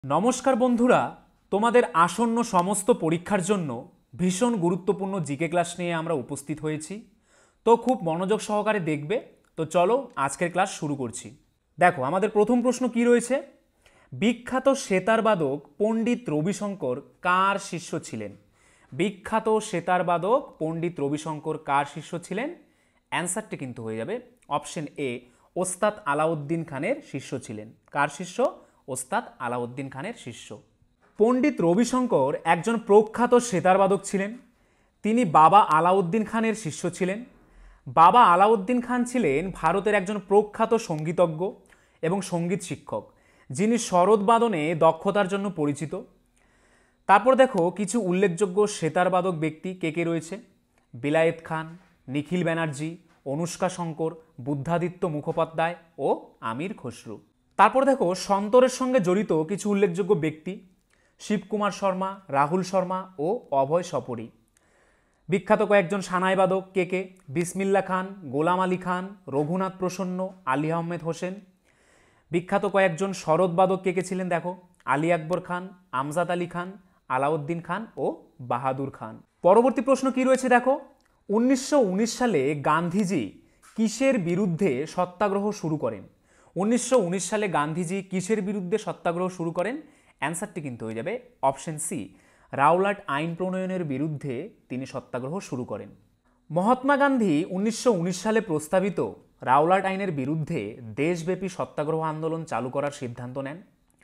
নমস্কার বন্ধুরা, তোমাদের আসন্ন সমস্ত পরীক্ষার জন্য ভীষণ গুরুত্বপূর্ণ জিকে ক্লাস নিয়ে আমরা উপস্থিত হয়েছি। তো খুব মনোযোগ সহকারে দেখবে। তো চলো আজকের ক্লাস শুরু করছি। দেখো আমাদের প্রথম প্রশ্ন কি রয়েছে, বিখ্যাত সেতারবাদক পণ্ডিত রবিশঙ্কর কার শিষ্য ছিলেন? বিখ্যাত সেতারবাদক পণ্ডিত রবিশঙ্কর কার শিষ্য ছিলেন? অ্যান্সারটি কিন্তু হয়ে যাবে অপশন এ, ওস্তাদ আলাউদ্দিন খানের শিষ্য ছিলেন। কার শিষ্য? ওস্তাদ আলাউদ্দিন খানের শিষ্য। পণ্ডিত রবিশঙ্কর একজন প্রখ্যাত সেতারবাদক ছিলেন। তিনি বাবা আলাউদ্দিন খানের শিষ্য ছিলেন। বাবা আলাউদ্দিন খান ছিলেন ভারতের একজন প্রখ্যাত সঙ্গীতজ্ঞ এবং সঙ্গীত শিক্ষক, যিনি সরোদবাদনে দক্ষতার জন্য পরিচিত। তারপর দেখো কিছু উল্লেখযোগ্য সেতারবাদক ব্যক্তি কে কে রয়েছে। বিলায়েত খান, নিখিল ব্যানার্জি, অনুষ্কা শঙ্কর, বুদ্ধাদিত্য মুখোপাধ্যায় ও আমির খসরু। তারপর দেখো সন্তরের সঙ্গে জড়িত কিছু উল্লেখযোগ্য ব্যক্তি, শিবকুমার শর্মা, রাহুল শর্মা ও অভয় সপরি। বিখ্যাত কয়েকজন সানাইবাদক কে কে? বিসমিল্লা খান, গোলাম আলী খান, রঘুনাথ প্রসন্ন, আলী আহমেদ হোসেন। বিখ্যাত কয়েকজন সরোদবাদক কে কে ছিলেন? দেখো আলী আকবর খান, আমজাদ আলী খান, আলাউদ্দিন খান ও বাহাদুর খান। পরবর্তী প্রশ্ন কি রয়েছে দেখো, 1919 সালে গান্ধীজি কিসের বিরুদ্ধে সত্যাগ্রহ শুরু করেন? 1919 সালে গান্ধীজি কিসের বিরুদ্ধে সত্যাগ্রহ শুরু করেন? অ্যান্সারটি কিন্তু হয়ে যাবে অপশন সি, রাওলাট আইন প্রণয়নের বিরুদ্ধে তিনি সত্যাগ্রহ শুরু করেন। মহাত্মা গান্ধী 1919 সালে প্রস্তাবিত রাওলাট আইনের বিরুদ্ধে দেশব্যাপী সত্যাগ্রহ আন্দোলন চালু করার সিদ্ধান্ত নেন।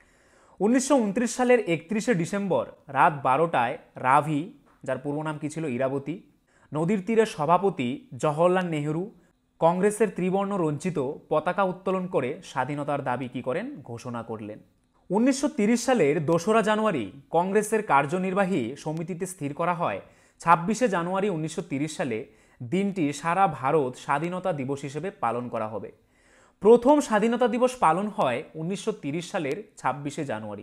1929 সালের 31শে ডিসেম্বর রাত 12টায় রাভি, যার পূর্ব নাম কি ছিল ইরাবতী, নদীর তীরে সভাপতি জওহরলাল নেহরু কংগ্রেসের ত্রিবর্ণ রঞ্জিত পতাকা উত্তোলন করে স্বাধীনতার দাবি কি করেন? ঘোষণা করলেন। 1930 সালের 2রা জানুয়ারি কংগ্রেসের কার্যনির্বাহী সমিতিতে স্থির করা হয় 26শে জানুয়ারি 1930 সালে দিনটি সারা ভারত স্বাধীনতা দিবস হিসেবে পালন করা হবে। প্রথম স্বাধীনতা দিবস পালন হয় 1930 সালের 26শে জানুয়ারি।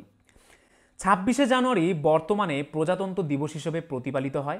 26শে জানুয়ারি বর্তমানে প্রজাতন্ত্র দিবস হিসেবে প্রতিপালিত হয়।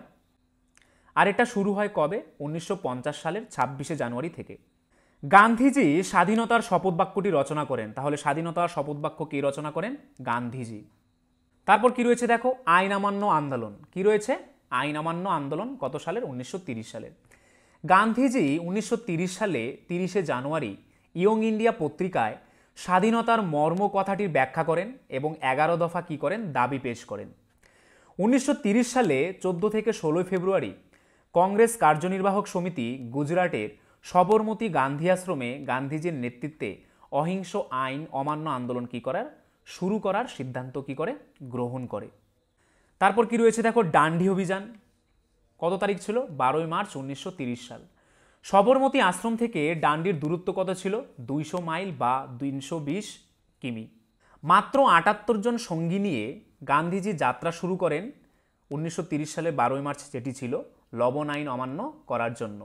আর এটা শুরু হয় কবে? 1950 সালের 26শে জানুয়ারি থেকে। গান্ধীজি স্বাধীনতার শপথ বাক্যটি রচনা করেন। তাহলে স্বাধীনতার শপথ বাক্য কে রচনা করেন? গান্ধীজি। তারপর কি রয়েছে দেখো, আইন অমান্য আন্দোলন। কি রয়েছে? আইন অমান্য আন্দোলন কত সালের? 1930 সালের। গান্ধীজি 1930 সালে 30শে জানুয়ারি ইয়ং ইন্ডিয়া পত্রিকায় স্বাধীনতার মর্ম কথাটির ব্যাখ্যা করেন এবং 11 দফা কি করেন? দাবি পেশ করেন। 1930 সালে 14 থেকে 16 ফেব্রুয়ারি কংগ্রেস কার্যনির্বাহক সমিতি গুজরাটের সবরমতী গান্ধী আশ্রমে গান্ধীজির নেতৃত্বে অহিংস আইন অমান্য আন্দোলন কি করার? শুরু করার সিদ্ধান্ত কি করে? গ্রহণ করে। তারপর কি রয়েছে দেখো, ডান্ডি অভিযান। কত তারিখ ছিল? 12 মার্চ 1930 সাল। সবরমতী আশ্রম থেকে ডান্ডির দূরত্ব কত ছিল? 200 মাইল বা 320 কিমি। মাত্র 78 জন সঙ্গী নিয়ে গান্ধীজি যাত্রা শুরু করেন 1930 সালে 12 মার্চ, যেটি ছিল লবণ আইন অমান্য করার জন্য।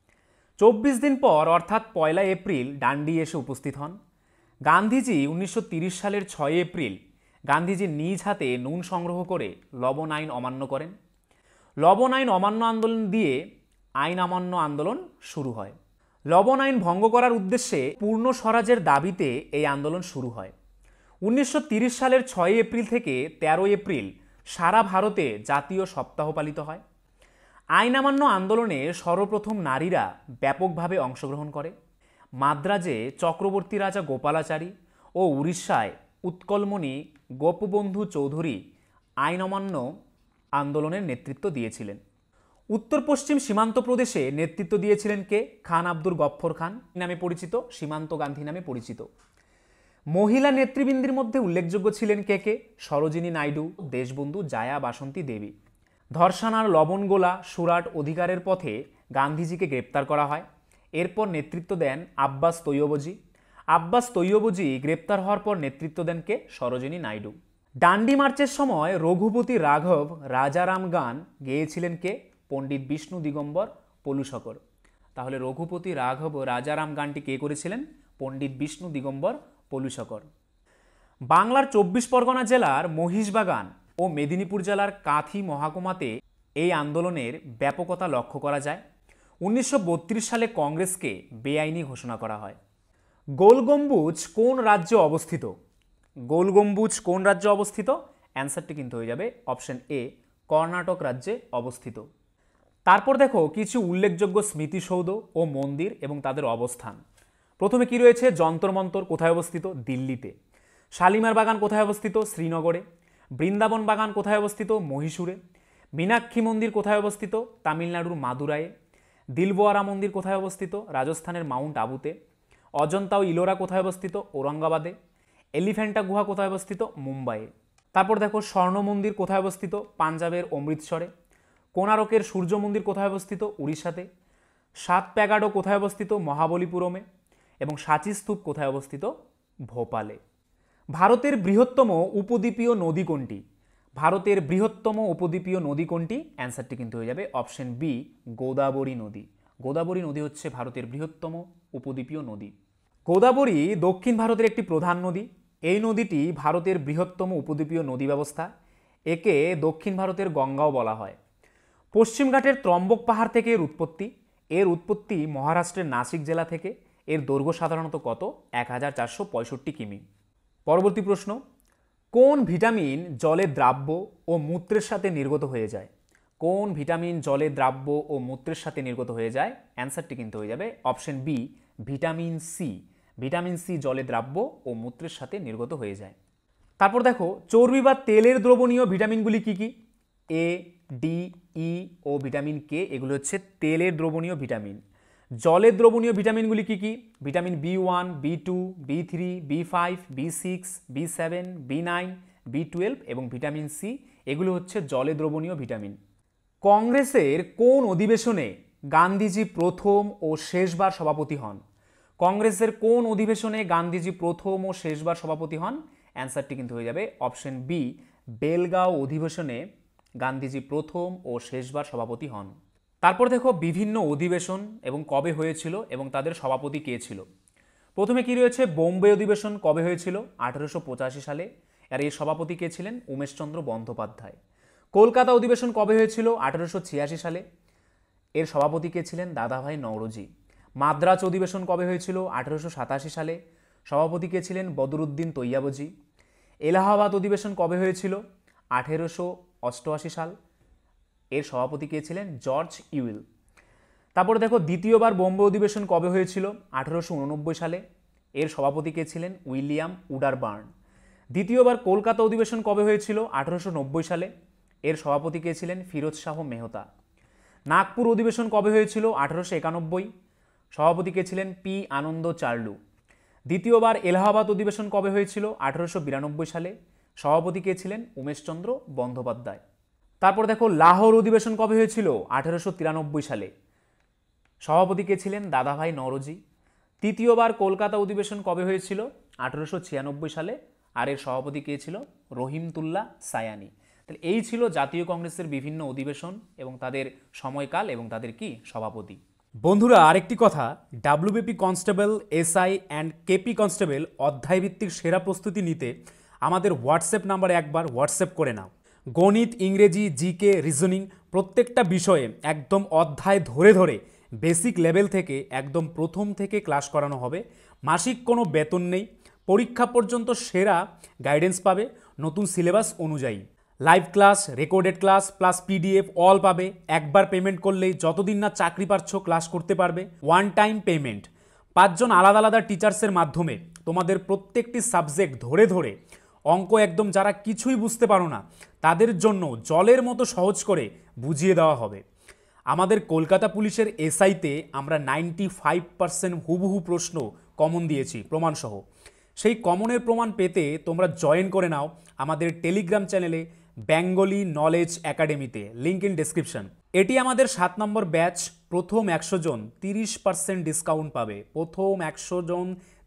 24 দিন পর অর্থাৎ 1 এপ্রিল ডান্ডি এসে উপস্থিত হন। গান্ধীজি 1930 সালের 6 এপ্রিল গান্ধীজি নিজ হাতে নুন সংগ্রহ করে লবণ আইন অমান্য করেন। লবণ আইন অমান্য আন্দোলন দিয়ে আইন অমান্য আন্দোলন শুরু হয়। লবণ আইন ভঙ্গ করার উদ্দেশ্যে পূর্ণ স্বরাজের দাবিতে এই আন্দোলন শুরু হয়। 1930 সালের 6 এপ্রিল থেকে 13 এপ্রিল সারা ভারতে জাতীয় সপ্তাহ পালিত হয়। আইন অমান্য আন্দোলনে সর্বপ্রথম নারীরা ব্যাপকভাবে অংশগ্রহণ করে। মাদ্রাজে চক্রবর্তী রাজা গোপালাচারী ও উড়িষ্যায় উৎকলমণি গোপবন্ধু চৌধুরী আইন অমান্য আন্দোলনের নেতৃত্ব দিয়েছিলেন। উত্তর পশ্চিম সীমান্ত প্রদেশে নেতৃত্ব দিয়েছিলেন কে? খান আব্দুল গফ্ফর খান নামে পরিচিত, সীমান্ত গান্ধী নামে পরিচিত। মহিলা নেতৃবৃন্দের মধ্যে উল্লেখযোগ্য ছিলেন কে কে? সরোজিনী নাইডু, দেশবন্ধু জায়া বাসন্তী দেবী। ধর্ষণার লবণগোলা সুরাট অধিকারের পথে গান্ধীজিকে গ্রেপ্তার করা হয়। এরপর নেতৃত্ব দেন আব্বাস তৈয়বজি। আব্বাস তৈয়বজি গ্রেপ্তার হওয়ার পর নেতৃত্ব দেন কে? সরোজিনী নাইডু। ডান্ডি মার্চের সময় রঘুপতি রাঘব রাজারাম গান গেয়েছিলেন কে? পণ্ডিত বিষ্ণু দিগম্বর পলুশকর। তাহলে রঘুপতি রাঘব রাজারাম গানটি কে করেছিলেন? পণ্ডিত বিষ্ণু দিগম্বর পলুশকর। বাংলার 24 পরগনা জেলার মহিষবাগান ও মেদিনীপুর জেলার কাঁথি মহকুমাতে এই আন্দোলনের ব্যাপকতা লক্ষ্য করা যায়। 1932 সালে কংগ্রেসকে বেআইনি ঘোষণা করা হয়। গোল গম্বুজ কোন রাজ্যে অবস্থিত? গোল গম্বুজ কোন রাজ্যে অবস্থিত? অ্যান্সারটি কিন্তু হয়ে যাবে অপশন এ, কর্ণাটক রাজ্যে অবস্থিত। তারপর দেখো কিছু উল্লেখযোগ্য স্মৃতিসৌধ ও মন্দির এবং তাদের অবস্থান। প্রথমে কি রয়েছে? যন্তর মন্তর কোথায় অবস্থিত? দিল্লিতে। শালিমার বাগান কোথায় অবস্থিত? শ্রীনগরে। বৃন্দাবন বাগান কোথায় অবস্থিত? মহীশূরে। মীনাক্ষী মন্দির কোথায় অবস্থিত? তামিলনাড়ুর মাদুরাইয়ে। দিলবোয়ারা মন্দির কোথায় অবস্থিত? রাজস্থানের মাউন্ট আবুতে। অজন্তা ও ইলোরা কোথায় অবস্থিত? ঔরঙ্গাবাদে। এলিফ্যান্টা গুহা কোথায় অবস্থিত? মুম্বাইয়ে। তারপর দেখো স্বর্ণ মন্দির কোথায় অবস্থিত? পাঞ্জাবের অমৃতসরে। কোণারকের সূর্য মন্দির কোথায় অবস্থিত? উড়িষ্যাতে। সাত প্যাগাডো কোথায় অবস্থিত? মহাবলীপুরমে। এবং সাঁচি স্তূপ কোথায় অবস্থিত? ভোপালে। ভারতের বৃহত্তম উপদ্বীপীয় নদী কোনটি? ভারতের বৃহত্তম উপদ্বীপীয় নদী কোনটি? অ্যান্সারটি কিন্তু হয়ে যাবে অপশন বি, গোদাবরী নদী। গোদাবরী নদী হচ্ছে ভারতের বৃহত্তম উপদ্বীপীয় নদী। গোদাবরী দক্ষিণ ভারতের একটি প্রধান নদী। এই নদীটি ভারতের বৃহত্তম উপদ্বীপীয় নদী ব্যবস্থা। একে দক্ষিণ ভারতের গঙ্গাও বলা হয়। পশ্চিমঘাটের ত্রম্বক পাহাড় থেকে এর উৎপত্তি। এর উৎপত্তি মহারাষ্ট্রের নাসিক জেলা থেকে। এর দৈর্ঘ্য সাধারণত কত? 1465 কিমি। পরবর্তী প্রশ্ন, কোন ভিটামিন জলে দ্রাব্য ও মূত্রের সাথে নির্গত হয়ে যায়? কোন ভিটামিন জলে দ্রাব্য ও মূত্রের সাথে নির্গত হয়ে যায়? অ্যান্সারটি কিন্তু হয়ে যাবে option B, vitamin C. Vitamin C জলে দ্রাব্য ও মূত্রের সাথে নির্গত হয়ে যায়। তারপর দেখো চর্বি বা তেলের দ্রবণীয় ভিটামিনগুলি কি কি? এ, ডি, ই ও ভিটামিন কে এগুলো হচ্ছে তেলের দ্রবণীয় ভিটামিন। জলের দ্রবণীয় ভিটামিনগুলি কি কি? ভিটামিন বি1, বি2, বি3, বি5, বি6, বি7, বি9, বি12 এবং ভিটামিন সি এগুলো হচ্ছে জলে দ্রবণীয় ভিটামিন। কংগ্রেসের কোন অধিবেশনে গান্ধীজি প্রথম ও শেষবার সভাপতি হন? কংগ্রেসের কোন অধিবেশনে গান্ধীজি প্রথম ও শেষবার সভাপতি হন? অ্যান্সারটি কিন্তু হয়ে যাবে অপশন বি, বেলগাঁও অধিবেশনে গান্ধীজি প্রথম ও শেষবার সভাপতি হন। তারপর দেখো বিভিন্ন অধিবেশন এবং কবে হয়েছিল এবং তাদের সভাপতি কে ছিল। প্রথমে কি রয়েছে? বোম্বে অধিবেশন কবে হয়েছিল? 1885 সালে। আর এর সভাপতি কে ছিলেন? উমেশচন্দ্র বন্দ্যোপাধ্যায়। কলকাতা অধিবেশন কবে হয়েছিল? 1886 সালে। এর সভাপতি কে ছিলেন? দাদাভাই নওরোজি। মাদ্রাজ অধিবেশন কবে হয়েছিল? 1887 সালে। সভাপতি কে ছিলেন? বদরুদ্দিন তৈয়াবজি। এলাহাবাদ অধিবেশন কবে হয়েছিল? 1888 সাল। এর সভাপতি কে ছিলেন? George Yule. তারপরে দেখো দ্বিতীয়বার বোম্বে অধিবেশন কবে হয়েছিল? 1889 সালে। এর সভাপতি কে ছিলেন? William Wedderburn. দ্বিতীয়বার কলকাতা অধিবেশন কবে হয়েছিল? 1890 সালে। এর সভাপতি কে ছিলেন? ফিরোজ শাহ মেহতা। নাগপুর অধিবেশন কবে হয়েছিল? 1891। সভাপতি কে ছিলেন? পি আনন্দ চার্লু। দ্বিতীয়বার এলাহাবাদ অধিবেশন কবে হয়েছিল? 1892 সালে। সভাপতি কে ছিলেন? উমেশচন্দ্র বন্দ্যোপাধ্যায়। তারপর দেখো লাহোর অধিবেশন কবে হয়েছিল? 1893 সালে। সভাপতি কে ছিলেন? দাদাভাই নওরোজি। তৃতীয়বার কলকাতা অধিবেশন কবে হয়েছিল? 1896 সালে। আর এর সভাপতি কে ছিল? রহিমতুল্লাহ সায়ানি। তাহলে এই ছিল জাতীয় কংগ্রেসের বিভিন্ন অধিবেশন এবং তাদের সময়কাল এবং তাদের কি সভাপতি। বন্ধুরা আরেকটি কথা, WBP constable, SI and KP constable অধ্যায়ভিত্তিক সেরা প্রস্তুতি নিতে আমাদের হোয়াটসঅ্যাপ নাম্বারে একবার হোয়াটসঅ্যাপ করে নাও। গণিত, ইংরেজি, জিকে, রিজনিং প্রত্যেকটা বিষয়ে একদম অধ্যায় ধরে ধরে বেসিক লেভেল থেকে একদম প্রথম থেকে ক্লাস করানো হবে। মাসিক কোনো বেতন নেই। পরীক্ষা পর্যন্ত সেরা গাইডেন্স পাবে নতুন সিলেবাস অনুযায়ী। Live class, recorded class plus PDF all পাবে। একবার পেমেন্ট করলেই যতদিন না চাকরি পাচ্ছ ক্লাস করতে পারবে। One time payment. 5 জন আলাদা আলাদা টিচার্সের মাধ্যমে তোমাদের প্রত্যেকটি সাবজেক্ট ধরে ধরে অঙ্ক একদম যারা কিছুই বুঝতে পারো না তাদের জন্য জলের মতো সহজ করে বুঝিয়ে দেওয়া হবে। আমাদের কলকাতা পুলিশের এসআইতে আমরা 95% হুবহু প্রশ্ন কমন দিয়েছি প্রমাণসহ। সেই কমনের প্রমাণ পেতে তোমরা জয়েন করে নাও আমাদের টেলিগ্রাম চ্যানেলে বেঙ্গলি নলেজ একাডেমিতে, লিঙ্ক ইন ডেসক্রিপশন। এটি আমাদের 7 নম্বর ব্যাচ। প্রথম 100 জন 30% ডিসকাউন্ট পাবে। প্রথম 100 জন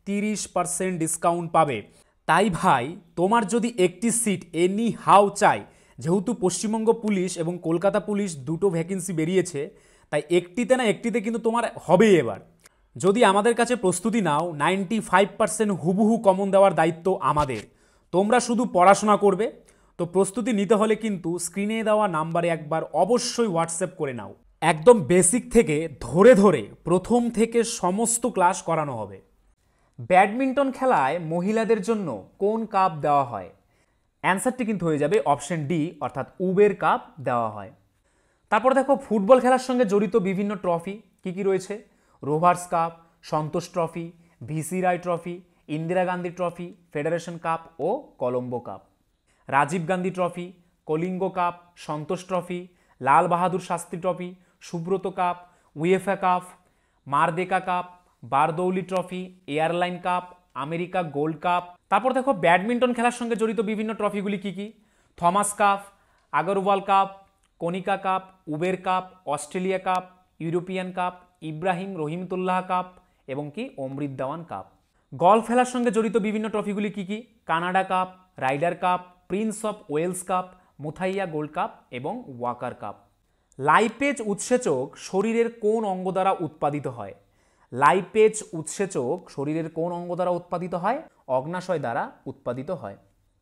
30% ডিসকাউন্ট পাবে। তাই ভাই তোমার যদি একটি সিট এনি হাউ চাই, যেহেতু পশ্চিমবঙ্গ পুলিশ এবং কলকাতা পুলিশ দুটো ভ্যাকেন্সি বেরিয়েছে, তাই একটিতে না একটিতে কিন্তু তোমার হবেই এবার। যদি আমাদের কাছে প্রস্তুতি নাও 95% হুবহু কমন দেওয়ার দায়িত্ব আমাদের। তোমরা শুধু পড়াশোনা করবে। তো প্রস্তুতি নিতে হলে কিন্তু স্ক্রিনে দেওয়া নাম্বারে একবার অবশ্যই হোয়াটসঅ্যাপ করে নাও। একদম বেসিক থেকে ধরে ধরে প্রথম থেকে সমস্ত ক্লাস করানো হবে। ব্যাডমিন্টন খেলায় মহিলাদের জন্য কোন কাপ দেওয়া হয়? অ্যান্সারটি কিন্তু হয়ে যাবে অপশন ডি, অর্থাৎ উবের কাপ দেওয়া হয়। তারপর দেখো ফুটবল খেলার সঙ্গে জড়িত বিভিন্ন ট্রফি কি কি রয়েছে? Rovers cup, Santosh trophy, VC Roy trophy, Indira Gandhi trophy, Federation cup ও Colombo cup. Rajiv Gandhi trophy, Kalinga cup, Santosh trophy, Lal Bahadur Shastri trophy, Subroto cup, UEFA cup, Merdeka cup, Bardoli trophy, airline cup, America gold cup. তারপর দেখো ব্যাডমিন্টন খেলার সঙ্গে জড়িত বিভিন্ন ট্রফিগুলি কি কি? Thomas cup, Agarwal cup, Konica cup, Uber cup, Australia cup, European cup, Ibrahim Rahimtullah cup এবং কি অমৃত দেওয়ান কাপ। গলফ খেলার সঙ্গে জড়িত বিভিন্ন ট্রফিগুলি কি কি? Canada cup, Ryder cup, Prince of Wales cup, Muthaiah gold cup এবং ওয়াকার কাপ। লাইপেজ উৎসেচক শরীরের কোন অঙ্গ দ্বারা উৎপাদিত হয়? লাইপেজ উৎসেচক শরীরের কোন অঙ্গ দ্বারা উৎপাদিত হয়? অগ্নাশয় দ্বারা উৎপাদিত হয়।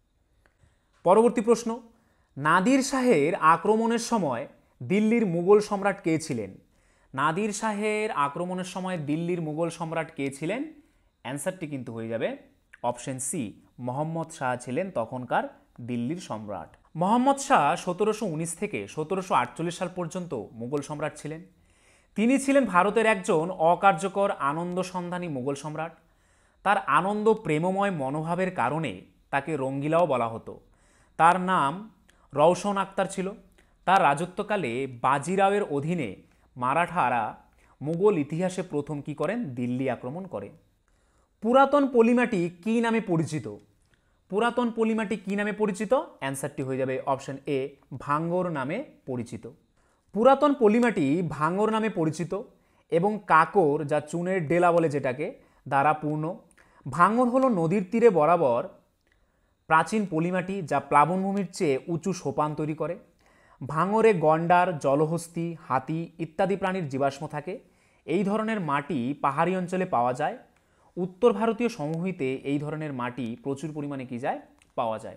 পরবর্তী প্রশ্ন, নাদির শাহের আক্রমণের সময় দিল্লির মুঘল সম্রাট কে ছিলেন? নাদির শাহের আক্রমণের সময় দিল্লির মুঘল সম্রাট কে ছিলেন? অ্যান্সারটি কিন্তু হয়ে যাবে অপশন সি, মোহাম্মদ শাহ ছিলেন তখনকার দিল্লির সম্রাট। মোহাম্মদ শাহ 1719 থেকে 1748 সাল পর্যন্ত মুঘল সম্রাট ছিলেন। তিনি ছিলেন ভারতের একজন অকার্যকর আনন্দ সন্ধানী মুঘল সম্রাট। তার আনন্দ প্রেমময় মনোভাবের কারণে তাকে রঙ্গিলাও বলা হতো। তার নাম রওশন আক্তার ছিল। তার রাজত্বকালে বাজিরাওয়ের অধীনে মারাঠারা মুঘল ইতিহাসে প্রথম কি করেন? দিল্লি আক্রমণ করে। পুরাতন পলিমাটি কি নামে পরিচিত? পুরাতন পলিমাটি কি নামে পরিচিত? অ্যান্সারটি হয়ে যাবে অপশন এ, ভাঙ্গর নামে পরিচিত। পুরাতন পলিমাটি ভাঙ্গর নামে পরিচিত এবং কাকর, যা চুনের ডেলা বলে যেটাকে, দ্বারা পূর্ণ। ভাঙ্গর হলো নদীর তীরে বরাবর প্রাচীন পলিমাটি যা প্লাবনভূমির চেয়ে উঁচু সোপান তৈরি করে। ভাঙরে গন্ডার, জলহস্তী, হাতি ইত্যাদি প্রাণীর জীবাশ্ম থাকে। এই ধরনের মাটি পাহাড়ি অঞ্চলে পাওয়া যায়। উত্তর ভারতীয় সমভূমিতে এই ধরনের মাটি প্রচুর পরিমাণে কি যায়? পাওয়া যায়।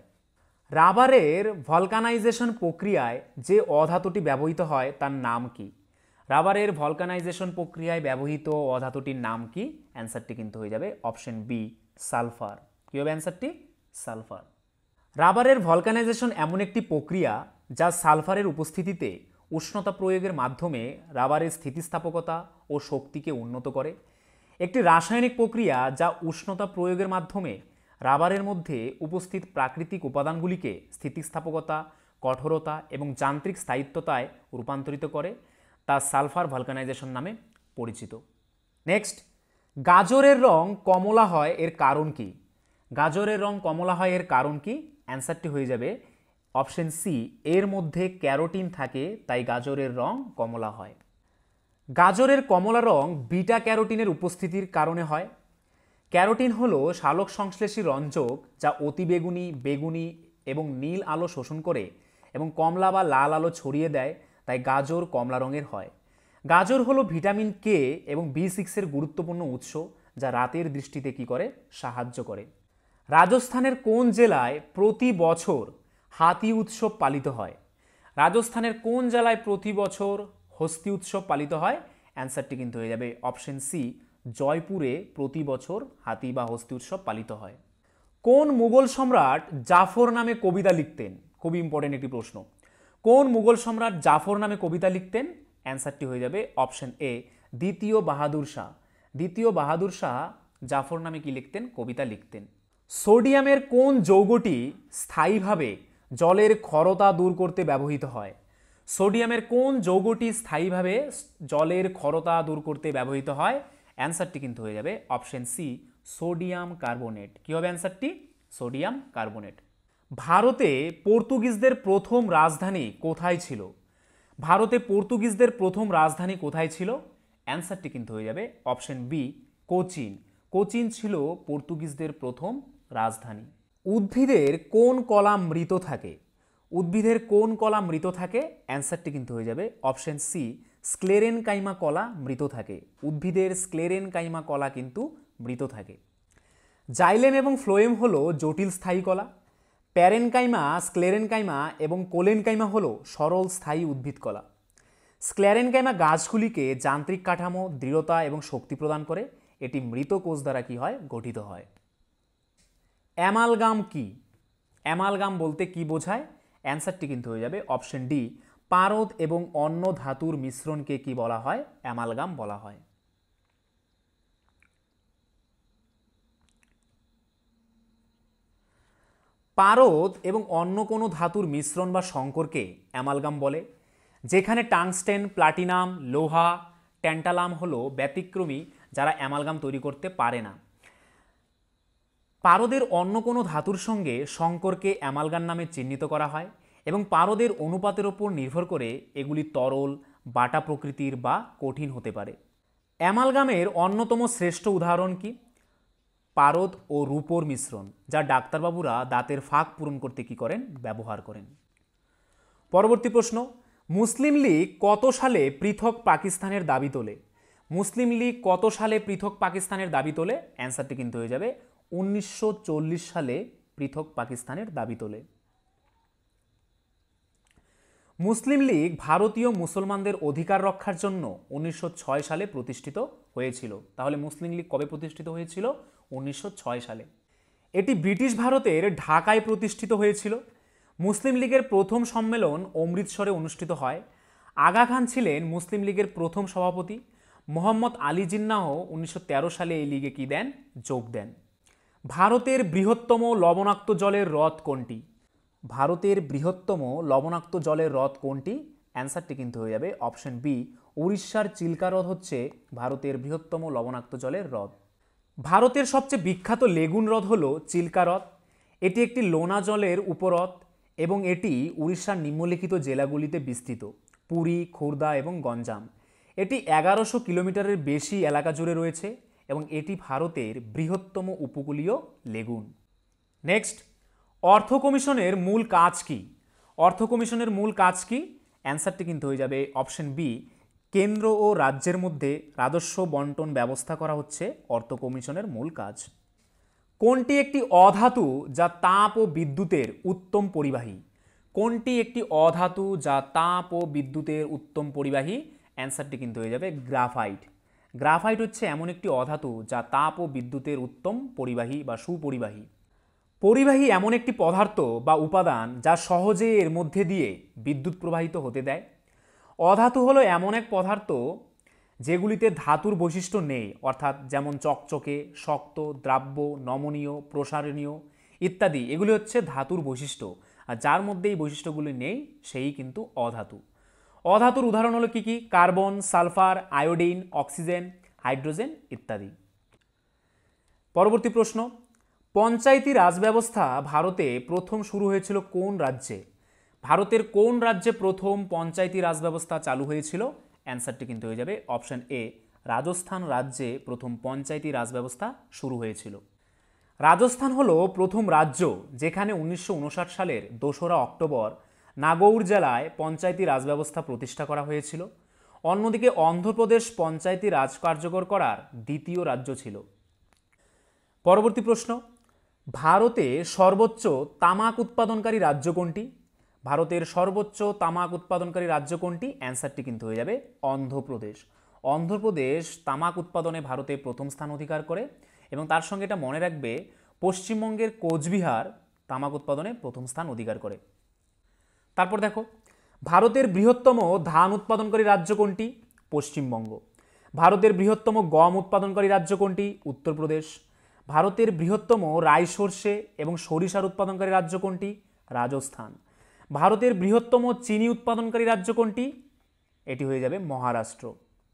রাবারের ভলকানাইজেশন প্রক্রিয়ায় যে অধাতুটি ব্যবহৃত হয় তার নাম কি? রাবারের ভলকানাইজেশন প্রক্রিয়ায় ব্যবহৃত অধাতুটির নাম কি? অ্যান্সারটি কিন্তু হয়ে যাবে অপশন বি, সালফার। কী হবে অ্যান্সারটি? সালফার। রাবারের ভলকানাইজেশন এমন একটি প্রক্রিয়া যা সালফারের উপস্থিতিতে উষ্ণতা প্রয়োগের মাধ্যমে রাবারের স্থিতিস্থাপকতা ও শক্তিকে উন্নত করে। একটি রাসায়নিক প্রক্রিয়া যা উষ্ণতা প্রয়োগের মাধ্যমে রাবারের মধ্যে উপস্থিত প্রাকৃতিক উপাদানগুলিকে স্থিতিস্থাপকতা, কঠোরতা এবং যান্ত্রিক স্থায়িত্বতায় রূপান্তরিত করে, তা সালফার ভলকানাইজেশন নামে পরিচিত। নেক্সট, গাজরের রং কমলা হয় এর কারণ কি? গাজরের রং কমলা হয় এর কারণ কি? অ্যান্সারটি হয়ে যাবে অপশন সি, এর মধ্যে ক্যারোটিন থাকে তাই গাজরের রং কমলা হয়। গাজরের কমলা রং বিটা ক্যারোটিনের উপস্থিতির কারণে হয়। ক্যারোটিন হলো সালোক সংশ্লেষী রঞ্জক যা অতিবেগুনি, বেগুনি এবং নীল আলো শোষণ করে এবং কমলা বা লাল আলো ছড়িয়ে দেয়, তাই গাজর কমলা রঙের হয়। গাজর হলো ভিটামিন কে এবং বি6-এর গুরুত্বপূর্ণ উৎস যা রাতের দৃষ্টিতে কি করে? সাহায্য করে। রাজস্থানের কোন জেলায় প্রতি বছর হাতি উৎসব পালিত হয়? রাজস্থানের কোন জেলায় প্রতি বছর হস্তি উৎসব পালিত হয়? অ্যান্সারটি কিন্তু হয়ে যাবে অপশন সি, জয়পুরে প্রতি বছর হাতি বা হস্তি উৎসব পালিত হয়। কোন মুঘল সম্রাট জাফর নামে কবিতা লিখতেন? খুবই ইম্পর্টেন্ট একটি প্রশ্ন। কোন মুঘল সম্রাট জাফর নামে কবিতা লিখতেন? অ্যান্সারটি হয়ে যাবে অপশন এ, দ্বিতীয় বাহাদুর শাহ। দ্বিতীয় বাহাদুর শাহ জাফর নামে কি লিখতেন? কবিতা লিখতেন। সোডিয়ামের কোন যৌগটি স্থায়ীভাবে জলের ক্ষরতা দূর করতে ব্যবহৃত হয়? সোডিয়ামের কোন যৌগটি স্থায়ীভাবে জলের ক্ষরতা দূর করতে ব্যবহৃত হয়? অ্যান্সারটি কিন্তু হয়ে যাবে অপশন সি, সোডিয়াম কার্বনেট। কী হবে অ্যান্সারটি? Sodium carbonate. ভারতে পর্তুগিজদের প্রথম রাজধানী কোথায় ছিল? ভারতে পর্তুগিজদের প্রথম রাজধানী কোথায় ছিল? অ্যান্সারটি কিন্তু হয়ে যাবে অপশন বি, কোচিন। কোচিন ছিল পর্তুগিজদের প্রথম রাজধানী। উদ্ভিদের কোন কলা মৃত থাকে? উদ্ভিদের কোন কলা মৃত থাকে? অ্যান্সারটি কিন্তু হয়ে যাবে অপশন সি, স্ক্লেরেনকাইমা কলা মৃত থাকে। উদ্ভিদের স্ক্লেরেনকাইমা কলা কিন্তু মৃত থাকে। জাইলেম এবং ফ্লোয়েম হলো জটিল স্থায়ী কলা। প্যারেনকাইমা, স্ক্লেরেনকাইমা এবং কোলেনকাইমা হলো সরল স্থায়ী উদ্ভিদ কলা। স্ক্লেরেনকাইমা গাছগুলিকে যান্ত্রিক কাঠামো, দৃঢ়তা এবং শক্তি প্রদান করে এটি মৃত কোষ দ্বারা কি হয়, গঠিত হয়। অ্যামালগাম কি? অ্যামালগাম বলতে কি বোঝায়? অ্যান্সারটি কিন্তু হয়ে যাবে অপশন ডি, পারদ এবং অন্য ধাতুর মিশ্রণকে কি বলা হয়? অ্যামালগাম বলা হয়। পারদ এবং অন্য কোনো ধাতুর মিশ্রণ বা সংকরকে অ্যামালগাম বলে। যেখানে টাংস্টেন, প্লাটিনাম, লোহা, ট্যান্টালাম হলো ব্যতিক্রমী যারা অ্যামালগাম তৈরি করতে পারে না। পারদের অন্য কোনো ধাতুর সঙ্গে সংকরকে অ্যামালগাম নামে চিহ্নিত করা হয় এবং পারদের অনুপাতের ওপর নির্ভর করে এগুলি তরল, বাটা প্রকৃতির বা কঠিন হতে পারে। অ্যামালগামের অন্যতম শ্রেষ্ঠ উদাহরণ কি? পারদ ও রূপোর মিশ্রণ, যা ডাক্তারবাবুরা দাঁতের ফাঁক পূরণ করতে কি করেন? ব্যবহার করেন। পরবর্তী প্রশ্ন, মুসলিম লীগ কত সালে পৃথক পাকিস্তানের দাবি তোলে? মুসলিম লীগ কত সালে পৃথক পাকিস্তানের দাবি তোলে? অ্যান্সারটি কিন্তু হয়ে যাবে 1940 সালে পৃথক পাকিস্তানের দাবি তোলে। মুসলিম লীগ ভারতীয় মুসলমানদের অধিকার রক্ষার জন্য 1906 সালে প্রতিষ্ঠিত হয়েছিল। তাহলে মুসলিম লীগ কবে প্রতিষ্ঠিত হয়েছিল? 1906 সালে। এটি ব্রিটিশ ভারতের ঢাকায় প্রতিষ্ঠিত হয়েছিল। মুসলিম লীগের প্রথম সম্মেলন অমৃতসরে অনুষ্ঠিত হয়। আগা খান ছিলেন মুসলিম লীগের প্রথম সভাপতি। মোহাম্মদ আলী জিন্নাহ 1913 সালে এই লীগে কি দেন? যোগ দেন। ভারতের বৃহত্তম লবণাক্ত জলের হ্রদ কোনটি? ভারতের বৃহত্তম লবণাক্ত জলের হ্রদ কোনটি? অ্যান্সারটি কিন্তু হয়ে যাবে অপশন বি, উড়িষ্যার চিল্কা হ্রদ হচ্ছে ভারতের বৃহত্তম লবণাক্ত জলের হ্রদ। ভারতের সবচেয়ে বিখ্যাত লেগুন হ্রদ হল চিল্কা হ্রদ। এটি একটি লোনা জলের উপহ্রদ এবং এটি উড়িষ্যার নিম্নলিখিত জেলাগুলিতে বিস্তৃত: পুরী, খুর্দা এবং গঞ্জাম। এটি 1100 কিলোমিটারের বেশি এলাকা জুড়ে রয়েছে এবং এটি ভারতের বৃহত্তম উপকূলীয় লেগুন। নেক্সট, অর্থ কমিশনের মূল কাজ কি? অর্থ কমিশনের মূল কাজ কি? অ্যান্সারটি কিন্তু হয়ে যাবে অপশন বি, কেন্দ্র ও রাজ্যের মধ্যে রাজস্ব বন্টন ব্যবস্থা করা হচ্ছে অর্থ কমিশনের মূল কাজ। কোনটি একটি অধাতু যা তাপ ও বিদ্যুতের উত্তম পরিবাহী? কোনটি একটি অধাতু যা তাপ ও বিদ্যুতের উত্তম পরিবাহী? অ্যান্সারটি কিন্তু হয়ে যাবে গ্রাফাইট। গ্রাফাইট হচ্ছে এমন একটি অধাতু যা তাপ ও বিদ্যুতের উত্তম পরিবাহী বা সুপরিবাহী। পরিবাহী এমন একটি পদার্থ বা উপাদান যা সহজে এর মধ্যে দিয়ে বিদ্যুৎ প্রবাহিত হতে দেয়। অধাতু হলো এমন এক পদার্থ যেগুলিতে ধাতুর বৈশিষ্ট্য নেই, অর্থাৎ যেমন চকচকে, শক্ত, দ্রাব্য, নমনীয়, প্রসারণীয় ইত্যাদি। এগুলি হচ্ছে ধাতুর বৈশিষ্ট্য, আর যার মধ্যে এই বৈশিষ্ট্যগুলি নেই সেই কিন্তু অধাতু। অধাতুর উদাহরণ হলো কি কি? Carbon, sulphur, iodine, oxygen, hydrogen ইত্যাদি। পরবর্তী প্রশ্ন, পঞ্চায়েতি রাজ ব্যবস্থা ভারতে প্রথম শুরু হয়েছিল কোন রাজ্যে? ভারতের কোন রাজ্যে প্রথম পঞ্চায়েতি রাজ ব্যবস্থা চালু হয়েছিল? অ্যান্সারটি কিন্তু হয়ে যাবে অপশন এ, রাজস্থান রাজ্যে প্রথম পঞ্চায়েতি রাজ ব্যবস্থা শুরু হয়েছিল। রাজস্থান হলো প্রথম রাজ্য যেখানে 1959 সালের 2রা অক্টোবর নাগৌর জেলায় পঞ্চায়েতি রাজ ব্যবস্থা প্রতিষ্ঠা করা হয়েছিল। অন্যদিকে অন্ধ্রপ্রদেশ পঞ্চায়েতি রাজ কার্যকর করার দ্বিতীয় রাজ্য ছিল। পরবর্তী প্রশ্ন, ভারতে সর্বোচ্চ তামাক উৎপাদনকারী রাজ্য কোনটি? ভারতের সর্বোচ্চ তামাক উৎপাদনকারী রাজ্য কোনটি? অ্যান্সারটি কিন্তু হয়ে যাবে অন্ধ্রপ্রদেশ। অন্ধ্রপ্রদেশ তামাক উৎপাদনে ভারতে প্রথম স্থান অধিকার করে এবং তার সঙ্গে এটা মনে রাখবে, পশ্চিমবঙ্গের কোচবিহার তামাক উৎপাদনে প্রথম স্থান অধিকার করে। তারপর দেখো, ভারতের বৃহত্তম ধান উৎপাদনকারী রাজ্য কোনটি? পশ্চিমবঙ্গ। ভারতের বৃহত্তম গম উৎপাদনকারী রাজ্য কোনটি? উত্তরপ্রদেশ। ভারতের বৃহত্তম রাই সর্ষে এবং সরিষার উৎপাদনকারী রাজ্য কোনটি? রাজস্থান। ভারতের বৃহত্তম চিনি উৎপাদনকারী রাজ্য কোনটি? এটি হয়ে যাবে মহারাষ্ট্র।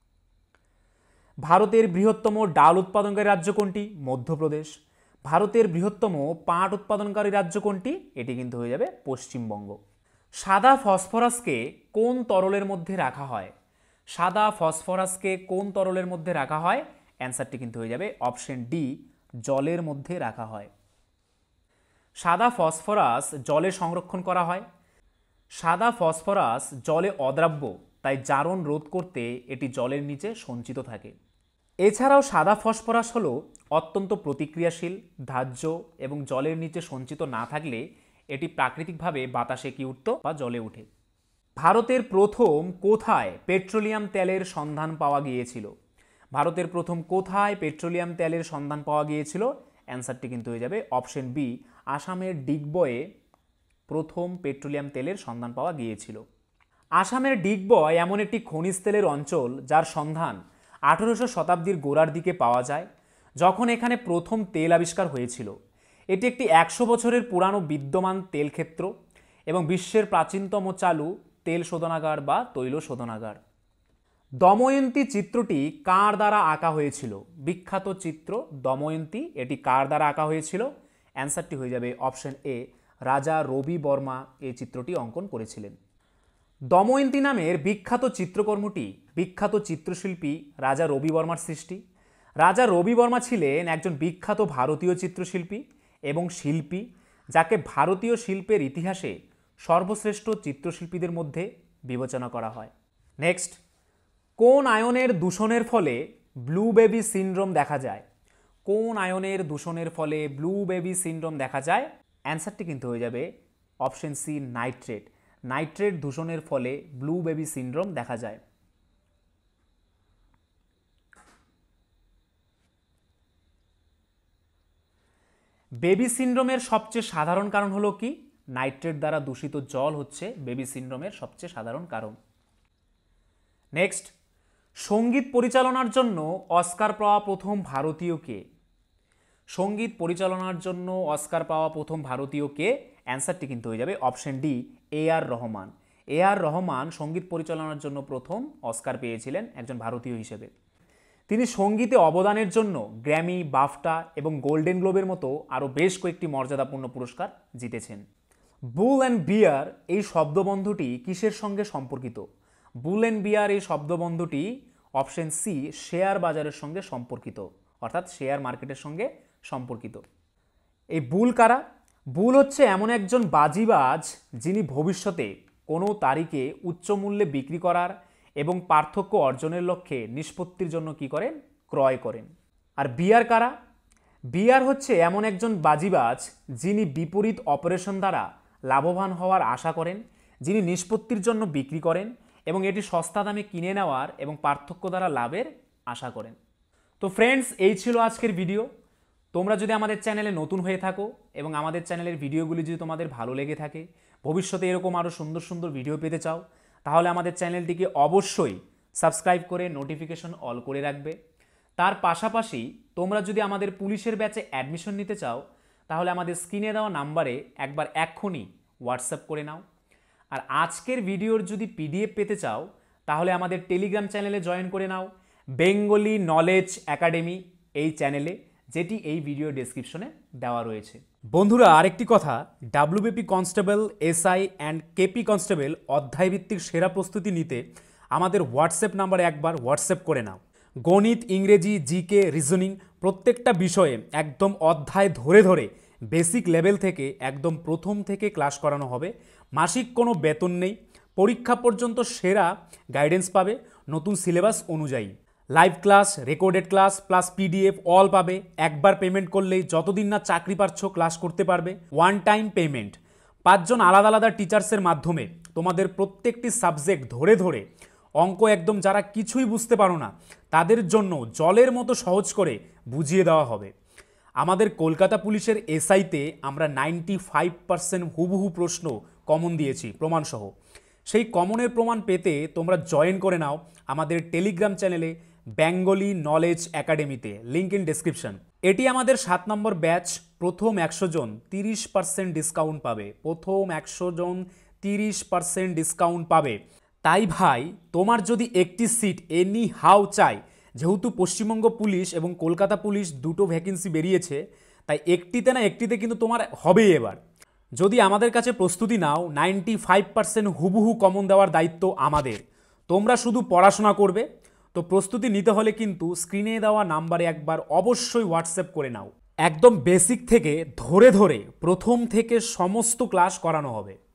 ভারতের বৃহত্তম ডাল উৎপাদনকারী রাজ্য কোনটি? মধ্যপ্রদেশ। ভারতের বৃহত্তম পাট উৎপাদনকারী রাজ্য কোনটি? এটি কিন্তু হয়ে যাবে পশ্চিমবঙ্গ। সাদা ফসফরাসকে কোন তরলের মধ্যে রাখা হয়? সাদা ফসফরাসকে কোন তরলের মধ্যে রাখা হয়? অ্যান্সারটি কিন্তু হয়ে যাবে অপশন ডি, জলের মধ্যে রাখা হয়। সাদা ফসফরাস জলে সংরক্ষণ করা হয়। সাদা ফসফরাস জলে অদ্রাব্য, তাই জারণ রোধ করতে এটি জলের নিচে সঞ্চিত থাকে। এছাড়াও সাদা ফসফরাস হলো অত্যন্ত প্রতিক্রিয়াশীল, ধার্য এবং জলের নিচে সঞ্চিত না থাকলে এটি প্রাকৃতিকভাবে বাতাসে কি উঠত বা জলে উঠে। ভারতের প্রথম কোথায় পেট্রোলিয়াম তেলের সন্ধান পাওয়া গিয়েছিল? ভারতের প্রথম কোথায় পেট্রোলিয়াম তেলের সন্ধান পাওয়া গিয়েছিল? অ্যান্সারটি কিন্তু হয়ে যাবে অপশন বি, আসামের ডিগবয়ে প্রথম পেট্রোলিয়াম তেলের সন্ধান পাওয়া গিয়েছিল। আসামের ডিগবয় এমন একটি খনিজ তেলের অঞ্চল যার সন্ধান 1800 শতাব্দীর গোড়ার দিকে পাওয়া যায়, যখন এখানে প্রথম তেল আবিষ্কার হয়েছিল। এটি একটি 100 বছরের পুরানো বিদ্যমান তেল ক্ষেত্র এবং বিশ্বের প্রাচীনতম চালু তেল শোধনাগার বা তৈল শোধনাগার। দময়ন্তী চিত্রটি কার দ্বারা আঁকা হয়েছিল? বিখ্যাত চিত্র দময়ন্তী, এটি কার দ্বারা আঁকা হয়েছিল? অ্যান্সারটি হয়ে যাবে অপশন এ, রাজা রবি বর্মা এই চিত্রটি অঙ্কন করেছিলেন। দময়ন্তী নামের বিখ্যাত চিত্রকর্মটি বিখ্যাত চিত্রশিল্পী রাজা রবি বর্মার সৃষ্টি। রাজা রবি বর্মা ছিলেন একজন বিখ্যাত ভারতীয় চিত্রশিল্পী এবং শিল্পী, যাকে ভারতীয় শিল্পের ইতিহাসে সর্বশ্রেষ্ঠ চিত্রশিল্পীদের মধ্যে বিবেচনা করা হয়। নেক্সট, কোন আয়নের দূষণের ফলে ব্লু বেবি সিনড্রোম দেখা যায়? কোন আয়নের দূষণের ফলে ব্লু বেবি সিনড্রোম দেখা যায়? অ্যান্সারটি কিন্তু হয়ে যাবে অপশন সি, নাইট্রেট। নাইট্রেট দূষণের ফলে ব্লু বেবি সিনড্রোম দেখা যায়। বেবি সিনড্রোমের সবচেয়ে সাধারণ কারণ হলো কি? নাইট্রেট দ্বারা দূষিত জল হচ্ছে বেবি সিনড্রোমের সবচেয়ে সাধারণ কারণ। নেক্সট, সঙ্গীত পরিচালনার জন্য অস্কার পাওয়া প্রথম ভারতীয় কে? সঙ্গীত পরিচালনার জন্য অস্কার পাওয়া প্রথম ভারতীয় কে? অ্যান্সারটি কিন্তু হয়ে যাবে option D, A R Rahman. A R Rahman সঙ্গীত পরিচালনার জন্য প্রথম অস্কার পেয়েছিলেন একজন ভারতীয় হিসেবে। তিনি সঙ্গীতে অবদানের জন্য গ্র্যামি, বাফটা এবং গোল্ডেন গ্লোবের মতো আরও বেশ কয়েকটি মর্যাদাপূর্ণ পুরস্কার জিতেছেন। বুল অ্যান্ড বিয়ার এই শব্দবন্ধটি কিসের সঙ্গে সম্পর্কিত? বুল অ্যান্ড বিয়ার এই শব্দবন্ধটি অপশন সি, শেয়ার বাজারের সঙ্গে সম্পর্কিত, অর্থাৎ শেয়ার মার্কেটের সঙ্গে সম্পর্কিত। এই বুল কারা? বুল হচ্ছে এমন একজন বাজিবাজ যিনি ভবিষ্যতে কোনো তারিখে উচ্চ মূল্যে বিক্রি করার এবং পার্থক্য অর্জনের লক্ষ্যে নিষ্পত্তির জন্য কি করেন? ক্রয় করেন। আর বিয়ার কারা? বিয়ার হচ্ছে এমন একজন বাজিবাজ যিনি বিপরীত অপারেশন দ্বারা লাভবান হওয়ার আশা করেন, যিনি নিষ্পত্তির জন্য বিক্রি করেন এবং এটি সস্তা দামে কিনে নেওয়ার এবং পার্থক্য দ্বারা লাভের আশা করেন। তো ফ্রেন্ডস, এই ছিল আজকের ভিডিও। তোমরা যদি আমাদের চ্যানেলে নতুন হয়ে থাকো এবং আমাদের চ্যানেলের ভিডিওগুলি যদি তোমাদের ভালো লেগে থাকে, ভবিষ্যতে এরকম আরও সুন্দর সুন্দর ভিডিও পেতে চাও, তাহলে আমাদের চ্যানেলটিকে অবশ্যই সাবস্ক্রাইব করে নোটিফিকেশন অল করে রাখবে। তার পাশাপাশি তোমরা যদি আমাদের পুলিশের ব্যাচে অ্যাডমিশন নিতে চাও, তাহলে আমাদের স্ক্রিনে দেওয়া নাম্বারে একবার এক্ষুনি হোয়াটসঅ্যাপ করে নাও। আর আজকের ভিডিওর যদি পিডিএফ পেতে চাও, তাহলে আমাদের টেলিগ্রাম চ্যানেলে জয়েন করে নাও, বেঙ্গলি নলেজ একাডেমি এই চ্যানেলে, যেটি এই ভিডিও ডেসক্রিপশনে দেওয়া রয়েছে। বন্ধুরা, আরেকটি কথা, WBP constable, SI and KP constable অধ্যায়ভিত্তিক সেরা প্রস্তুতি নিতে আমাদের হোয়াটসঅ্যাপ নাম্বারে একবার হোয়াটসঅ্যাপ করে নাও। গণিত, ইংরেজি, জিকে, রিজনিং প্রত্যেকটা বিষয়ে একদম অধ্যায় ধরে ধরে বেসিক লেভেল থেকে একদম প্রথম থেকে ক্লাস করানো হবে। মাসিক কোনো বেতন নেই, পরীক্ষা পর্যন্ত সেরা গাইডেন্স পাবে নতুন সিলেবাস অনুযায়ী। Live class, recorded class plus PDF all পাবে। একবার পেমেন্ট করলেই যতদিন না চাকরি পাচ্ছ ক্লাস করতে পারবে। One time payment. 5 জন আলাদা আলাদা টিচার্সের মাধ্যমে তোমাদের প্রত্যেকটি সাবজেক্ট ধরে ধরে অঙ্ক একদম যারা কিছুই বুঝতে পারো না তাদের জন্য জলের মতো সহজ করে বুঝিয়ে দেওয়া হবে। আমাদের কলকাতা পুলিশের এসআইতে আমরা 95% হুবহু প্রশ্ন কমন দিয়েছি প্রমাণসহ। সেই কমনের প্রমাণ পেতে তোমরা জয়েন করে নাও আমাদের টেলিগ্রাম চ্যানেলে বেঙ্গলি নলেজ একাডেমিতে, লিঙ্ক ইন ডেসক্রিপশন। এটি আমাদের 7 নম্বর ব্যাচ। প্রথম 100 জন 30% ডিসকাউন্ট পাবে। প্রথম 100 জন 30% ডিসকাউন্ট পাবে। তাই ভাই, তোমার যদি একটি সিট এনি হাউ চাই, যেহেতু পশ্চিমবঙ্গ পুলিশ এবং কলকাতা পুলিশ দুটো ভ্যাকেন্সি বেরিয়েছে, তাই একটিতে না একটিতে কিন্তু তোমার হবেই এবার। যদি আমাদের কাছে প্রস্তুতি নাও, 95% হুবহু কমন দেওয়ার দায়িত্ব আমাদের। তোমরা শুধু পড়াশোনা করবে। তো প্রস্তুতি নিতে হলে কিন্তু স্ক্রিনে দেওয়া নাম্বারে একবার অবশ্যই হোয়াটসঅ্যাপ করে নাও। একদম বেসিক থেকে ধরে ধরে প্রথম থেকে সমস্ত ক্লাস করানো হবে।